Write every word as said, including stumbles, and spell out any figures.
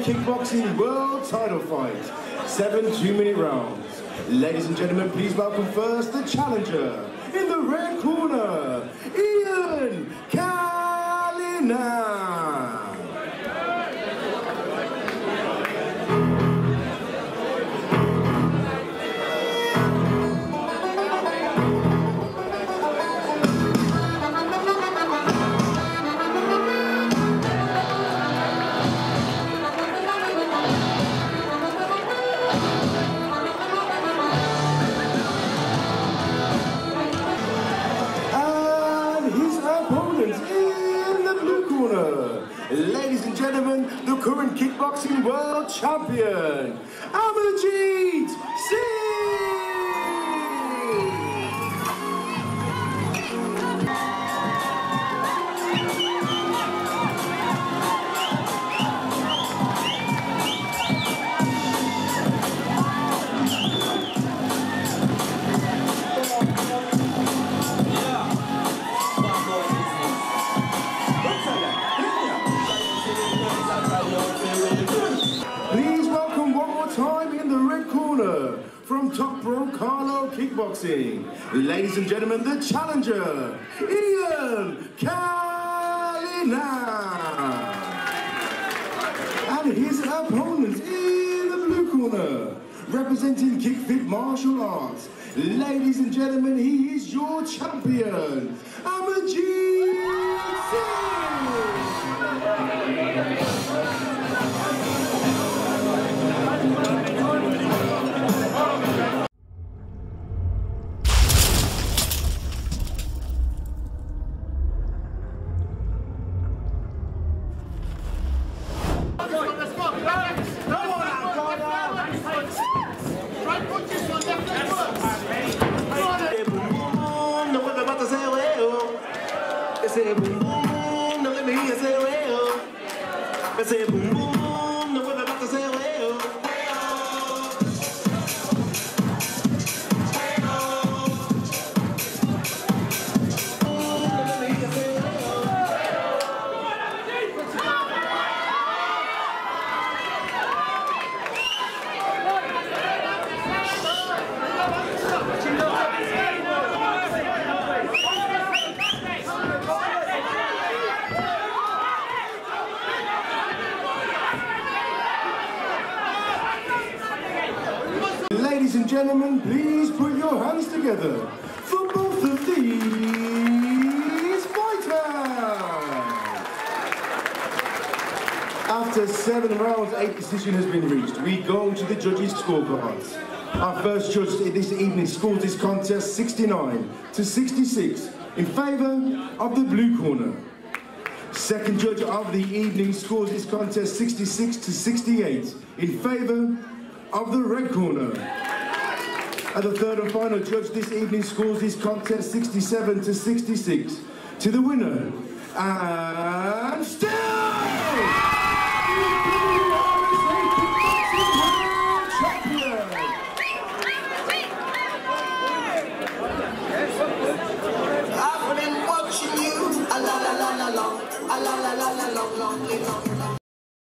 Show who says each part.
Speaker 1: Kickboxing World Title Fight. Seven two-minute rounds. Ladies and gentlemen, please welcome first the challenger. In the red corner, Ian Callanan. Ladies and gentlemen, the current kickboxing world champion, Amarjeet Singh! From Top Pro Carlo Kickboxing, ladies and gentlemen, the challenger, Ian Callanan. And his opponent in the blue corner, representing Kickfit Martial Arts, ladies and gentlemen, he is your champion, Amarjeet say boom boom, now let me hear you say well. I say boom boom, now we're about to say well. Ladies and gentlemen, please put your hands together for both of these fighters. After seven rounds, eight decision has been reached. We go to the judges' scorecards. Our first judge this evening scores this contest sixty-nine to sixty-six in favour of the blue corner. Second judge of the evening scores this contest sixty-six to sixty-eight in favour of the red corner. And the third and final judge this evening scores this contest sixty-seven to sixty-six to the winner. And still,
Speaker 2: I've been watching you, a la la la la long, a la la la la long, long, long.